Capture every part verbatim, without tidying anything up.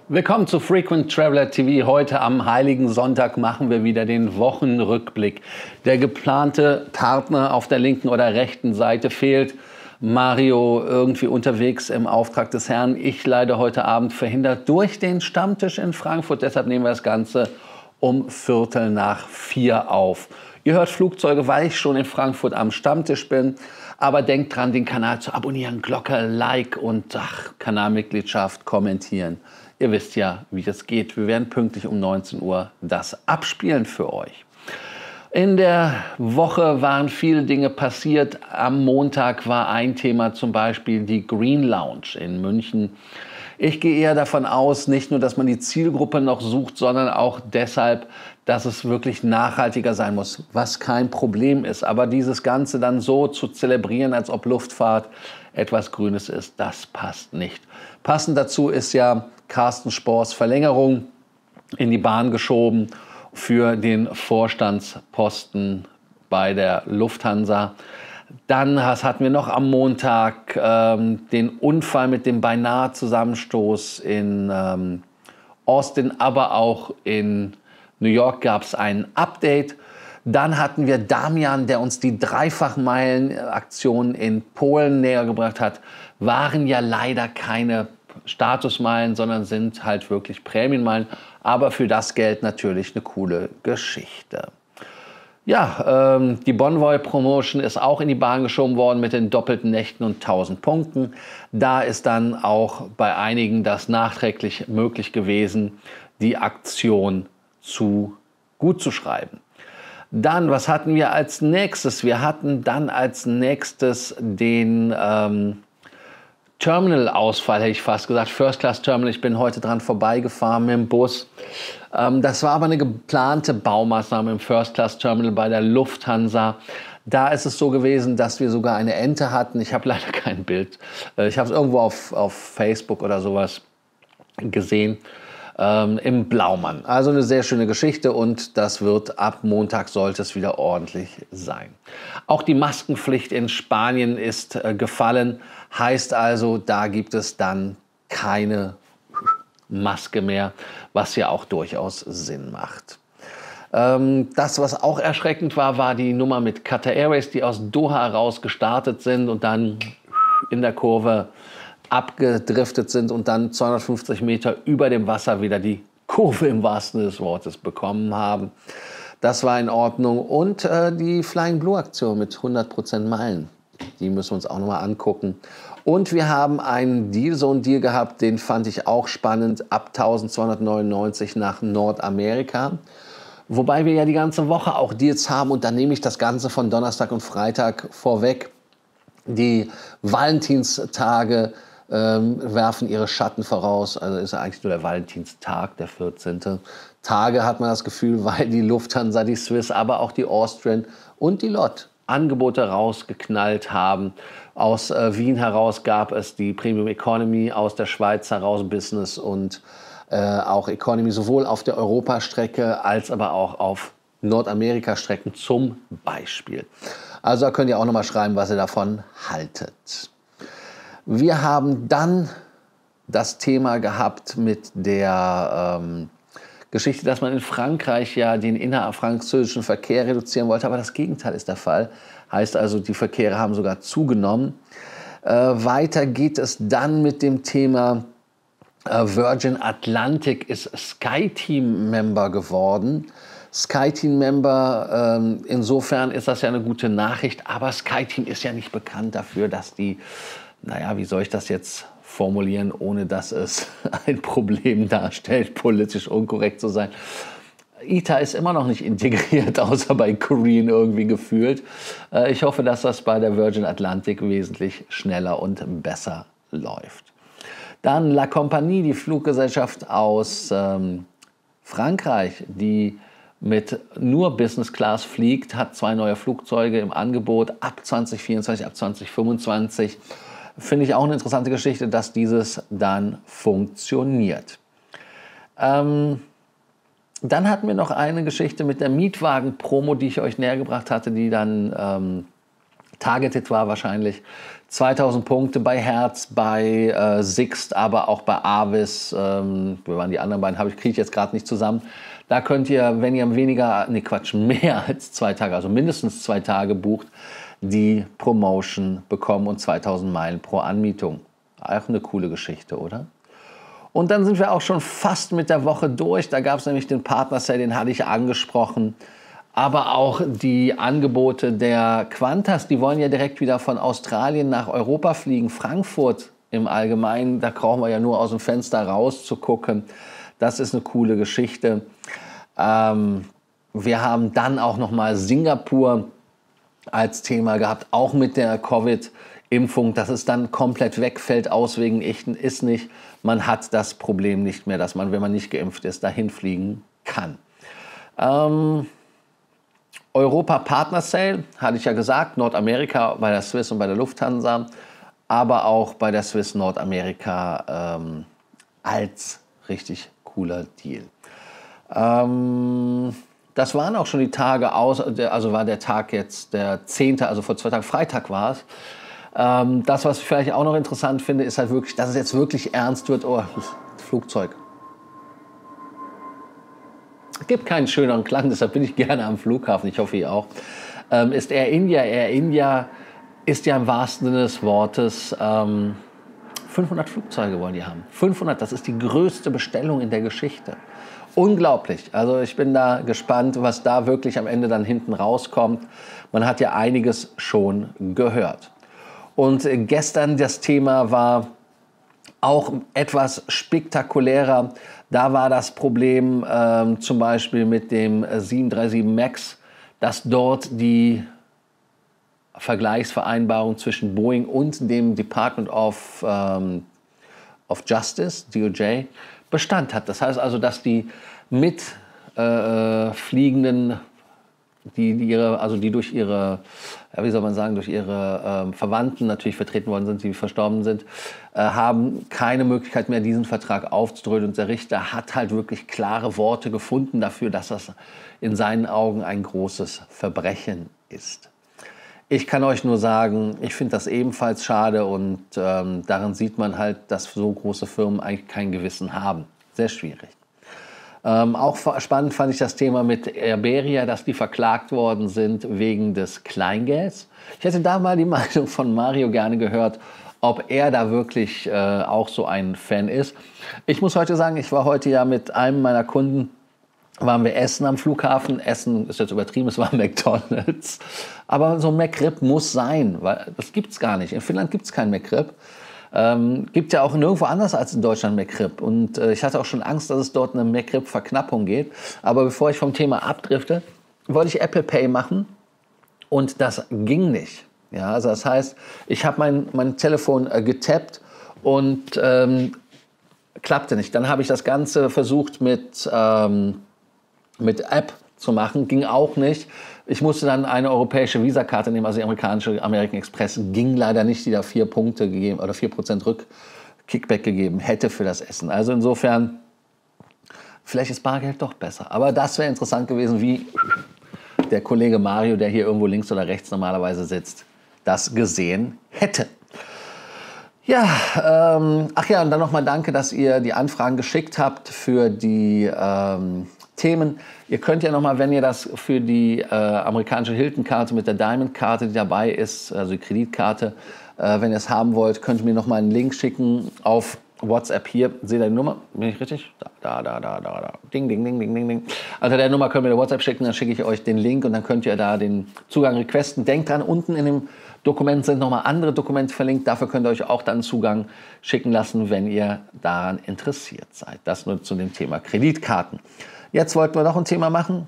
Willkommen zu Frequent Traveler T V. Heute am Heiligen Sonntag machen wir wieder den Wochenrückblick. Der geplante Partner auf der linken oder rechten Seite fehlt. Mario irgendwie unterwegs im Auftrag des Herrn. Ich leider heute Abend verhindert durch den Stammtisch in Frankfurt. Deshalb nehmen wir das Ganze um Viertel nach vier auf. Ihr hört Flugzeuge, weil ich schon in Frankfurt am Stammtisch bin. Aber denkt dran, den Kanal zu abonnieren, Glocke, Like und ach, Kanalmitgliedschaft kommentieren. Ihr wisst ja, wie das geht. Wir werden pünktlich um neunzehn Uhr das abspielen für euch. In der Woche waren viele Dinge passiert. Am Montag war ein Thema zum Beispiel die Green Lounge in München. Ich gehe eher davon aus, nicht nur, dass man die Zielgruppe noch sucht, sondern auch deshalb, dass es wirklich nachhaltiger sein muss, was kein Problem ist. Aber dieses Ganze dann so zu zelebrieren, als ob Luftfahrt etwas Grünes ist, das passt nicht. Passend dazu ist ja Carsten Spohrs Verlängerung in die Bahn geschoben für den Vorstandsposten bei der Lufthansa. Dann was hatten wir noch am Montag ähm, den Unfall mit dem beinahe Zusammenstoß in ähm, Austin, aber auch in New York gab es ein Update. Dann hatten wir Damian, der uns die Dreifachmeilen-Aktion in Polen näher gebracht hat. Waren ja leider keine Statusmeilen, sondern sind halt wirklich Prämienmeilen. Aber für das Geld natürlich eine coole Geschichte. Ja, ähm, die Bonvoy Promotion ist auch in die Bahn geschoben worden mit den doppelten Nächten und tausend Punkten. Da ist dann auch bei einigen das nachträglich möglich gewesen, die Aktion zu gut zu schreiben. Dann, was hatten wir als nächstes? Wir hatten dann als nächstes den ähm, Terminal-Ausfall, hätte ich fast gesagt, First-Class-Terminal. Ich bin heute dran vorbeigefahren mit dem Bus. Ähm, das war aber eine geplante Baumaßnahme im First-Class-Terminal bei der Lufthansa. Da ist es so gewesen, dass wir sogar eine Ente hatten. Ich habe leider kein Bild. Äh, ich habe es irgendwo auf, auf Facebook oder sowas gesehen. Ähm, im Blaumann. Also eine sehr schöne Geschichte und das wird ab Montag sollte es wieder ordentlich sein. Auch die Maskenpflicht in Spanien ist äh, gefallen. Heißt also, da gibt es dann keine Maske mehr, was ja auch durchaus Sinn macht. Ähm, das, was auch erschreckend war, war die Nummer mit Qatar Airways, die aus Doha heraus gestartet sind und dann in der Kurve abgedriftet sind und dann zweihundertfünfzig Meter über dem Wasser wieder die Kurve im wahrsten Sinne des Wortes bekommen haben. Das war in Ordnung. Und äh, die Flying Blue Aktion mit hundert Prozent Meilen, die müssen wir uns auch nochmal angucken. Und wir haben einen Deal, so einen Deal gehabt, den fand ich auch spannend, ab eintausendzweihundertneunundneunzig nach Nordamerika. Wobei wir ja die ganze Woche auch Deals haben und dann nehme ich das Ganze von Donnerstag und Freitag vorweg. Die Valentinstage ähm, werfen ihre Schatten voraus. Also ist ja eigentlich nur der Valentinstag, der vierzehnte Tage hat man das Gefühl, weil die Lufthansa, die Swiss, aber auch die Austrian und die L O T Angebote rausgeknallt haben. Aus äh, Wien heraus gab es die Premium Economy, aus der Schweiz heraus Business und äh, auch Economy, sowohl auf der Europastrecke als aber auch auf Nordamerika-Strecken zum Beispiel. Also da könnt ihr auch noch mal schreiben, was ihr davon haltet. Wir haben dann das Thema gehabt mit der ähm, Geschichte, dass man in Frankreich ja den innerfranzösischen Verkehr reduzieren wollte, aber das Gegenteil ist der Fall. Heißt also, die Verkehre haben sogar zugenommen. Äh, weiter geht es dann mit dem Thema äh, Virgin Atlantic ist SkyTeam-Member geworden. SkyTeam-Member, ähm, insofern ist das ja eine gute Nachricht, aber SkyTeam ist ja nicht bekannt dafür, dass die, naja, wie soll ich das jetzt formulieren, ohne dass es ein Problem darstellt, politisch unkorrekt zu sein. I T A ist immer noch nicht integriert, außer bei Korean irgendwie gefühlt. Äh, ich hoffe, dass das bei der Virgin Atlantic wesentlich schneller und besser läuft. Dann La Compagnie, die Fluggesellschaft aus ähm, Frankreich, die mit nur Business Class fliegt, hat zwei neue Flugzeuge im Angebot ab zwanzig vierundzwanzig, ab zwanzig fünfundzwanzig. Finde ich auch eine interessante Geschichte, dass dieses dann funktioniert. Ähm, dann hatten wir noch eine Geschichte mit der Mietwagen-Promo, die ich euch näher gebracht hatte, die dann ähm, Targeted war wahrscheinlich zweitausend Punkte bei Hertz, bei äh, Sixt, aber auch bei Avis. Ähm, wir waren die anderen beiden, habe ich kriege ich jetzt gerade nicht zusammen. Da könnt ihr, wenn ihr weniger, nee Quatsch, mehr als zwei Tage, also mindestens zwei Tage bucht, die Promotion bekommen und zweitausend Meilen pro Anmietung. Auch eine coole Geschichte, oder? Und dann sind wir auch schon fast mit der Woche durch. Da gab es nämlich den Partner Sale, den hatte ich angesprochen. Aber auch die Angebote der Qantas, die wollen ja direkt wieder von Australien nach Europa fliegen. Frankfurt im Allgemeinen, da brauchen wir ja nur aus dem Fenster raus zu gucken. Das ist eine coole Geschichte. Ähm, wir haben dann auch noch mal Singapur als Thema gehabt, auch mit der Covid-Impfung, dass es dann komplett wegfällt, aus wegen Echten ist nicht. Man hat das Problem nicht mehr, dass man, wenn man nicht geimpft ist, dahin fliegen kann. Ähm, Europa Partner Sale, hatte ich ja gesagt, Nordamerika bei der Swiss und bei der Lufthansa, aber auch bei der Swiss Nordamerika ähm, als richtig cooler Deal. Ähm, das waren auch schon die Tage aus, also war der Tag jetzt der zehnte, also vor zwei Tagen, Freitag war es. Ähm, das, was ich vielleicht auch noch interessant finde, ist halt wirklich, dass es jetzt wirklich ernst wird. Oh, Flugzeug. Es gibt keinen schöneren Klang, deshalb bin ich gerne am Flughafen, ich hoffe ihr auch, ähm, ist Air India. Air India ist ja im wahrsten Sinne des Wortes, ähm, fünfhundert Flugzeuge wollen die haben. fünfhundert, das ist die größte Bestellung in der Geschichte. Unglaublich, also ich bin da gespannt, was da wirklich am Ende dann hinten rauskommt. Man hat ja einiges schon gehört. Und gestern das Thema war auch etwas spektakulärer. Da war das Problem ähm, zum Beispiel mit dem sieben drei sieben MAX, dass dort die Vergleichsvereinbarung zwischen Boeing und dem Department of, ähm, of Justice, D O J, Bestand hat. Das heißt also, dass die mitfliegenden, äh, die, die, ihre, also die durch ihre, ja, wie soll man sagen, durch ihre äh, Verwandten natürlich vertreten worden sind, die verstorben sind, äh, haben keine Möglichkeit mehr, diesen Vertrag aufzudröseln. Und der Richter hat halt wirklich klare Worte gefunden dafür, dass das in seinen Augen ein großes Verbrechen ist. Ich kann euch nur sagen, ich finde das ebenfalls schade und ähm, daran sieht man halt, dass so große Firmen eigentlich kein Gewissen haben. Sehr schwierig. Ähm, auch spannend fand ich das Thema mit Iberia, dass die verklagt worden sind wegen des Kleingelds. Ich hätte da mal die Meinung von Mario gerne gehört, ob er da wirklich äh, auch so ein Fan ist. Ich muss heute sagen, ich war heute ja mit einem meiner Kunden, waren wir essen am Flughafen. Essen ist jetzt übertrieben, es war McDonald's. Aber so ein McRib muss sein, weil das gibt es gar nicht. In Finnland gibt es kein McRib. Ähm, gibt ja auch nirgendwo anders als in Deutschland McRib. Und äh, ich hatte auch schon Angst, dass es dort eine McRib-Verknappung geht. Aber bevor ich vom Thema abdrifte, wollte ich Apple Pay machen und das ging nicht. Ja, also das heißt, ich habe mein, mein Telefon äh, getappt und ähm, klappte nicht. Dann habe ich das Ganze versucht mit, ähm, mit App zu machen, ging auch nicht. Ich musste dann eine europäische Visakarte nehmen, also die amerikanische American Express, ging leider nicht, die da vier Punkte gegeben oder vier Prozent Rück-Kickback gegeben hätte für das Essen. Also insofern, vielleicht ist Bargeld doch besser. Aber das wäre interessant gewesen, wie der Kollege Mario, der hier irgendwo links oder rechts normalerweise sitzt, das gesehen hätte. Ja, ähm, ach ja, und dann nochmal danke, dass ihr die Anfragen geschickt habt für die ähm, Themen. Ihr könnt ja nochmal, wenn ihr das für die äh, amerikanische Hilton-Karte mit der Diamond-Karte, die dabei ist, also die Kreditkarte, äh, wenn ihr es haben wollt, könnt ihr mir nochmal einen Link schicken auf WhatsApp hier. Seht ihr die Nummer? Bin ich richtig? Da, da, da, da, da. Ding, ding, ding, ding, ding, ding. Also der Nummer könnt ihr mir WhatsApp schicken, dann schicke ich euch den Link und dann könnt ihr da den Zugang requesten. Denkt dran, unten in dem Dokument sind nochmal andere Dokumente verlinkt. Dafür könnt ihr euch auch dann Zugang schicken lassen, wenn ihr daran interessiert seid. Das nur zu dem Thema Kreditkarten. Jetzt wollten wir noch ein Thema machen.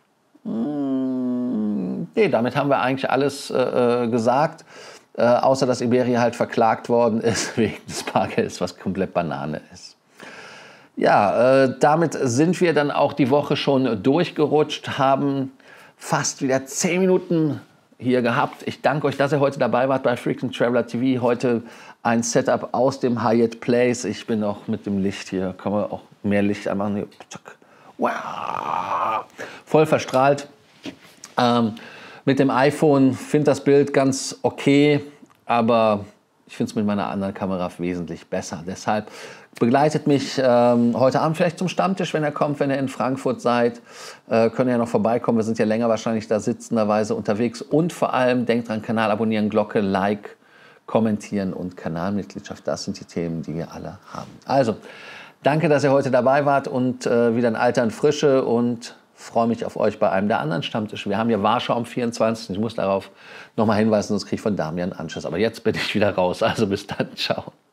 Hm, nee, damit haben wir eigentlich alles äh, gesagt. Äh, außer dass Iberia halt verklagt worden ist wegen des Bargelds, was komplett Banane ist. Ja, äh, damit sind wir dann auch die Woche schon durchgerutscht, haben fast wieder zehn Minuten hier gehabt. Ich danke euch, dass ihr heute dabei wart bei Frequent Traveler T V. Heute ein Setup aus dem Hyatt Place. Ich bin auch mit dem Licht hier, kann man auch mehr Licht anmachen. Hier. Wow. Voll verstrahlt. Ähm, mit dem iPhone, finde das Bild ganz okay, aber ich finde es mit meiner anderen Kamera wesentlich besser. Deshalb begleitet mich ähm, heute Abend vielleicht zum Stammtisch, wenn ihr kommt, wenn ihr in Frankfurt seid. Äh, könnt ihr ja noch vorbeikommen. Wir sind ja länger wahrscheinlich da sitzenderweise unterwegs. Und vor allem denkt dran, Kanal abonnieren, Glocke, Like, kommentieren und Kanalmitgliedschaft. Das sind die Themen, die wir alle haben. Also, danke, dass ihr heute dabei wart und äh, wieder in Alter und Frische und freue mich auf euch bei einem der anderen Stammtische. Wir haben hier Warschau am vierundzwanzigsten Ich muss darauf nochmal hinweisen, sonst kriege ich von Damian Anschluss. Aber jetzt bin ich wieder raus. Also bis dann. Ciao.